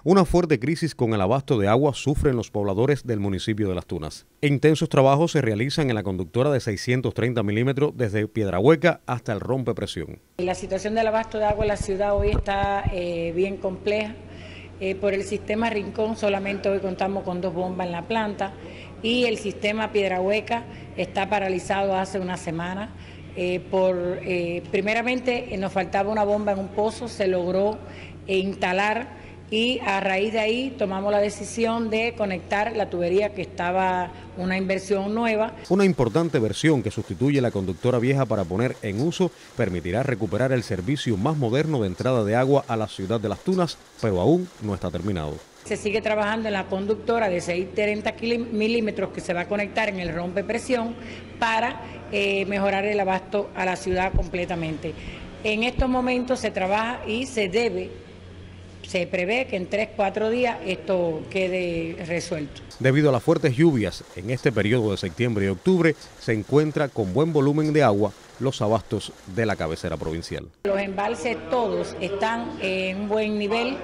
Una fuerte crisis con el abasto de agua sufren los pobladores del municipio de Las Tunas. Intensos trabajos se realizan en la conductora de 630 milímetros desde Piedrahueca hasta el rompepresión. La situación del abasto de agua en la ciudad hoy está bien compleja. Por el sistema Rincón solamente hoy contamos con 2 bombas en la planta y el sistema Piedrahueca está paralizado hace una semana. Primeramente nos faltaba una bomba en un pozo, se logró instalar y a raíz de ahí tomamos la decisión de conectar la tubería, que estaba una inversión nueva. Una importante versión que sustituye la conductora vieja para poner en uso permitirá recuperar el servicio más moderno de entrada de agua a la ciudad de Las Tunas, pero aún no está terminado. Se sigue trabajando en la conductora de 630 milímetros que se va a conectar en el rompepresión para mejorar el abasto a la ciudad completamente. En estos momentos se trabaja y se prevé que en 3-4 días esto quede resuelto. Debido a las fuertes lluvias en este periodo de septiembre y octubre, se encuentra con buen volumen de agua los abastos de la cabecera provincial. Los embalses todos están en un buen nivel,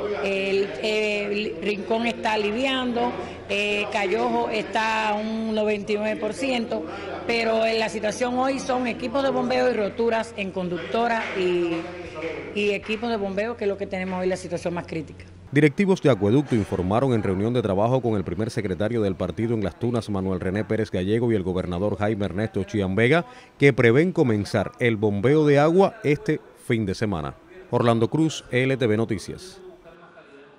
el Rincón está aliviando, Cayojo está a un 99%, pero en la situación hoy son equipos de bombeo y roturas en conductora y equipos de bombeo, que es lo que tenemos hoy, la situación más crítica. Directivos de Acueducto informaron en reunión de trabajo con el primer secretario del partido en Las Tunas, Manuel René Pérez Gallego, y el gobernador Jaime Ernesto Chian Vega, que prevén comenzar el bombeo de agua este fin de semana. Orlando Cruz, LTV Noticias.